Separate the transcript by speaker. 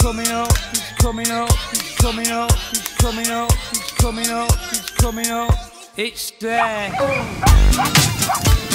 Speaker 1: coming up, he's coming up, he's coming up, he's coming up, he's coming up, he's coming up. It's there.